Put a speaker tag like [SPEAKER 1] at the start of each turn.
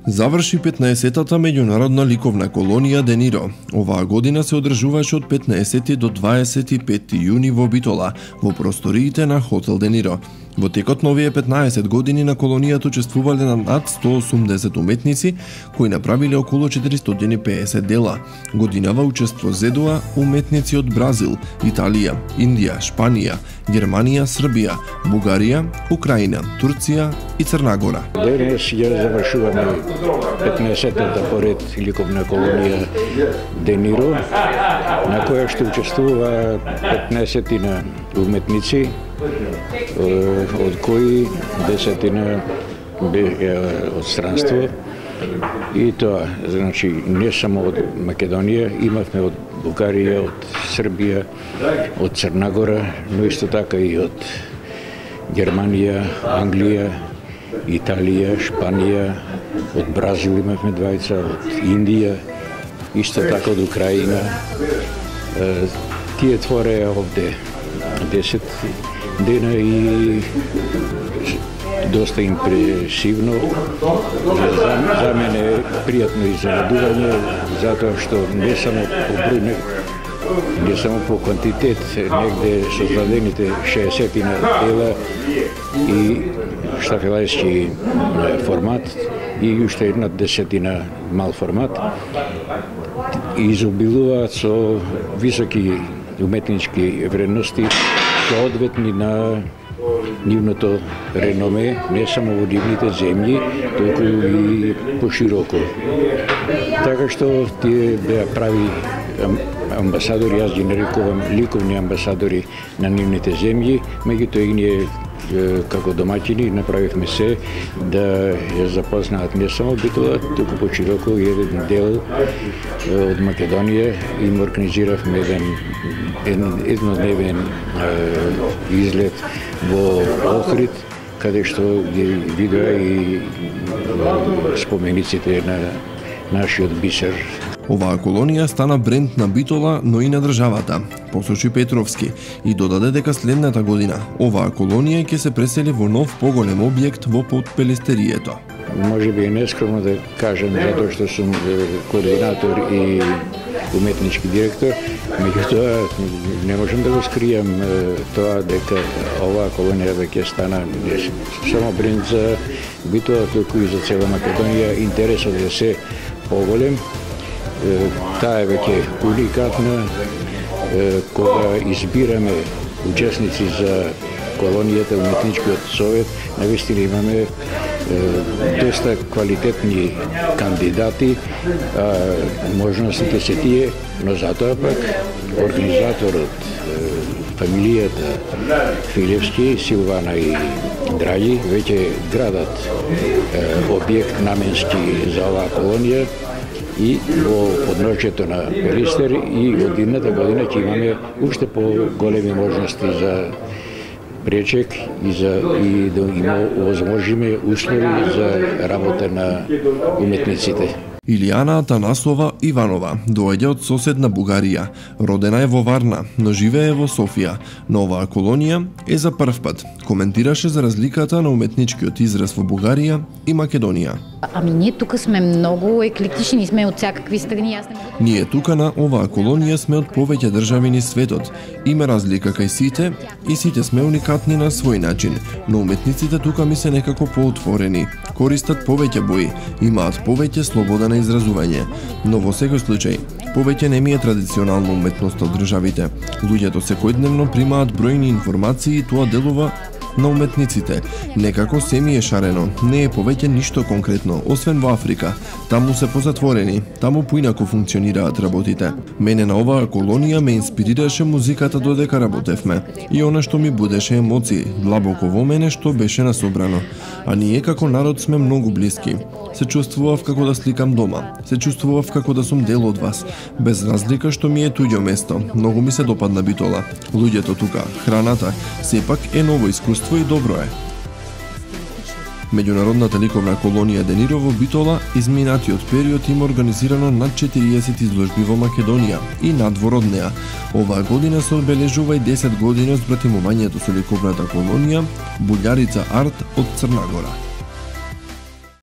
[SPEAKER 1] Заврши 15-тата меѓународна ликовна колонија Дениро. Оваа година се одржуваше од 15 до 25 јуни во Битола, во просториите на Хотел Дениро. Во текот на овие 15 години на колонијата учествувале на над 180 уметници, кои направиле околу 450 дела. Годинава учество зедоа уметници од Бразил, Италија, Индија, Шпанија, Германија, Србија, Бугарија, Украина, Турција и Црна Гора.
[SPEAKER 2] Денес ја завршуваме 15-та поред ликовна колонија Дениро, на која што учествува 15 уметници, од кои 10 од странство, и тоа, значи, не само од Македонија, имавме од Бугарија, од Србија, од Црна Гора, но исто така и од Германија, Англија, Италија, Шпанија, од Бразил имавме двајца, од Индија, исто така од Украина. Тие твореа овде 10 дена и доста импресивно. За мене пријатно изненадување, затоа што не само по број, не само по квантитет, негде создадените 60 дела и штафелајски формат и уште една 10 мал формат, изобилуваат со високи уметнички вредности, соодветни на нивното реноме, не само во нивните земји, толку и пошироко. Така што тие беа прави амбасадори, јас ги нарекувам ликовни амбасадори на нивните земји, меѓутоа и ние како домаќини направивме се да ја запознаат не само Битола, туку пошироко и еден дел од Македонија. Им организиравме еднодневен излет во Охрид, каде што ги видоа и спомениците на нашиот бисер.
[SPEAKER 1] Оваа колонија стана бренд на Битола, но и на државата, посочи Петровски, и додаде дека следната година оваа колонија ќе се пресели во нов поголем објект во Подпелестерието.
[SPEAKER 2] Може би е нескромно да кажам, затоа што сум координатор и уметнички директор, меѓутоа не можам да го скријам тоа дека оваа колонија веќе стана не само бренд за Битола, туку и за цела Македонија. Интересот е се поголем. Таа е веќе уникатна. Кога избираме учесници за колонијата, уметничкиот совет, навистина имаме доста квалитетни кандидати, можностите се тие, но затоа пак организаторот, фамилијата Филевски, Силвана и Драги, веќе градат објект наменски за оваа колонија и во подножјето на Пелестер, и од едната година ќе имаме уште по-големи можности за пречек и да има возможиме услови за работа на уметниците.
[SPEAKER 1] Илијана Атанасова Иванова доаѓа од соседна Бугарија. Родена е во Варна, но живее во Софија. Но оваа колонија е за прв пат. Коментираше за разликата на уметничкиот израз во Бугарија и Македонија.
[SPEAKER 3] Ами ние тука сме многу еклектични, сме од всякакви страни.
[SPEAKER 1] Ние тука на оваа колонија сме од повеќе држави низ светот. Има разлика кај сите и сите сме уникатни на свој начин, но уметниците тука ми се некако поотворени, користат повеќе бои, имаат повеќе слобода на изразување, но во секој случај повеќе не ми е традиционална уметност од државите. Луѓето секојдневно примаат бројни информации и тоа делува на уметниците. Некако се ми е шарено, не е повеќе ништо конкретно, освен во Африка. Таму се позатворени, таму поинако функционираат работите. Мене на оваа колонија ме инспирираше музиката додека работевме. И она што ми будеше емоции, длабоко во мене што беше насобрано. А ние како народ сме многу блиски. Се чувствував како да сликам дома. Се чувствував како да сум дел од вас. Без разлика што ми е туѓо место. Многу ми се допадна Битола. Луѓето тука, храната, сепак е ново искуство и добро е. Меѓународната ликовна колонија Дениро во Битола изминатиот период има организирано над 40 изложби во Македонија и надвор од неа. Оваа година се одбележува и 10 години од збратимувањето со ликовната колонија Буљарица Арт од Црна Гора.